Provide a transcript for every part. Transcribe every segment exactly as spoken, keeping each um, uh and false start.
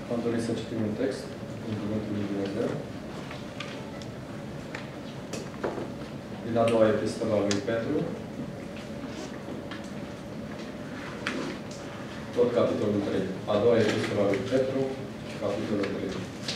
am dorit să citim un text din Cuvântul lui Dumnezeu. Din a doua epistolă a lui Petru. Tot capitolul trei. A doua epistolă a lui Petru, capitolul trei.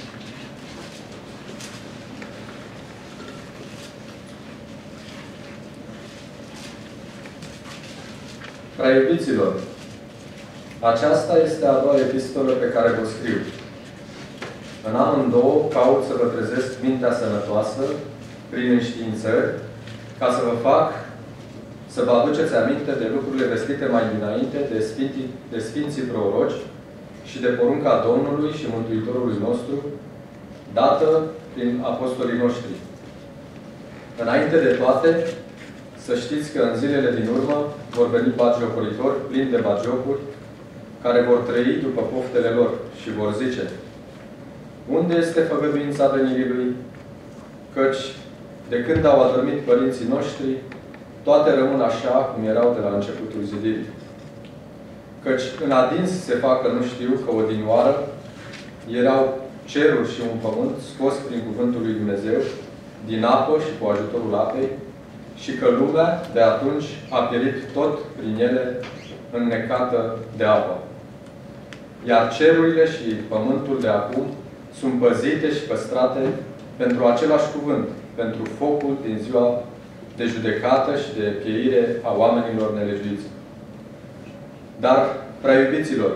Prea iubiților, aceasta este a doua epistolă pe care vă scriu. În amândouă caut să vă trezesc mintea sănătoasă prin înștiințări, ca să vă fac să vă aduceți aminte de lucrurile vestite mai dinainte de Sfinții, de Sfinții Proroci și de porunca Domnului și Mântuitorului nostru, dată prin apostolii noștri. Înainte de toate, să știți că în zilele din urmă vor veni batjocoritori plini de batjocuri, care vor trăi după poftele lor și vor zice: unde este făgăduința venirii Lui? Căci, de când au adormit părinții noștri, toate rămân așa cum erau de la începutul zidirii. Căci în adins se facă nu știu că odinioară erau ceruri și un pământ scos prin cuvântul lui Dumnezeu, din apă și cu ajutorul apei, și că lumea de atunci a pierit tot prin ele înnecată de apă. Iar cerurile și pământul de acum sunt păzite și păstrate pentru același cuvânt, pentru focul din ziua de judecată și de pieire a oamenilor nelegiuiți. Dar, prea iubiților,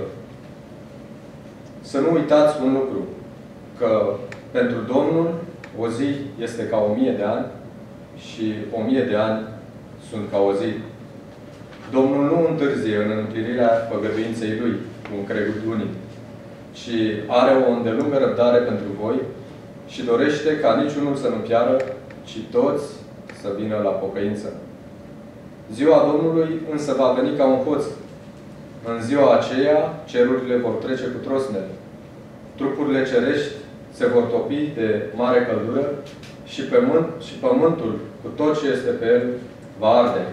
să nu uitați un lucru, că pentru Domnul o zi este ca o mie de ani și o mie de ani sunt ca o zi. Domnul nu întârzie în împlinirea făgăduinței Lui, cum cred unii, ci are o îndelungă răbdare pentru voi și dorește ca niciunul să nu piară, ci toți să vină la pocăință. Ziua Domnului însă va veni ca un hoț. În ziua aceea, cerurile vor trece cu trosnet. Trupurile cerești se vor topi de mare căldură și, pământ, și pământul, cu tot ce este pe el, va arde.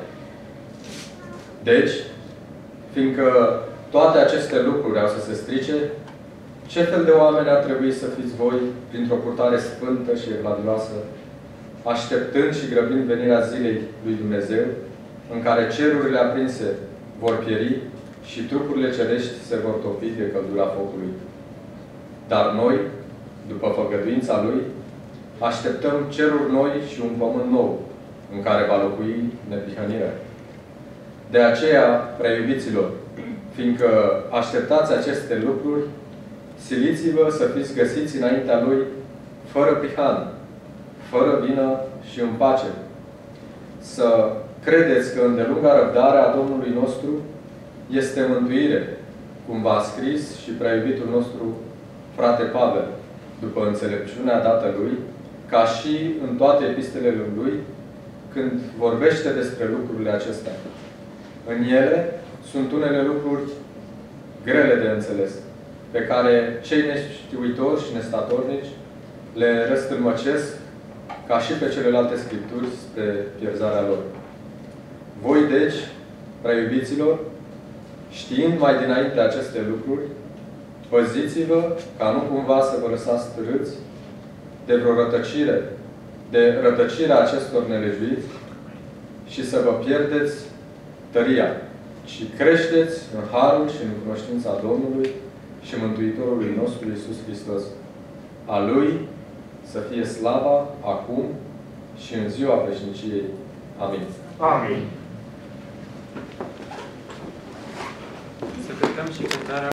Deci, fiindcă toate aceste lucruri au să se strice, ce fel de oameni ar trebui să fiți voi printr-o purtare sfântă și evlavioasă, așteptând și grăbind venirea zilei lui Dumnezeu, în care cerurile aprinse vor pieri și trupurile cerești se vor topi de căldura focului. Dar noi, după făgăduința Lui, așteptăm ceruri noi și un pământ nou, în care va locui neprihănirea. De aceea, prea iubiților, fiindcă așteptați aceste lucruri, siliți-vă să fiți găsiți înaintea Lui fără prihană, fără vină și în pace. Să credeți că îndelunga răbdare a Domnului nostru este mântuire, cum v-a scris și prea iubitul nostru frate Pavel, după înțelepciunea dată lui, ca și în toate epistolele lui, când vorbește despre lucrurile acestea. În ele sunt unele lucruri grele de înțeles, pe care cei neștiuitori și nestatornici le răstâlmăcesc ca și pe celelalte Scripturi spre pierzarea lor. Voi, deci, prea iubiților, știind mai dinainte aceste lucruri, păziți-vă ca nu cumva să vă lăsați târâți de vreo rătăcire, de rătăcirea acestor nelejuiți și să vă pierdeți tăria, ci creșteți în harul și în cunoștința Domnului și Mântuitorului nostru Iisus Hristos. A Lui să fie slava acum și în ziua veșniciei. Amin. Amin. Să cântăm și cântarea